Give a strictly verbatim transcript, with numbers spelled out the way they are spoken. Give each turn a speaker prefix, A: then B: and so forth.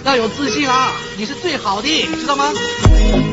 A: 要有自信啊！你是最好的，知道吗？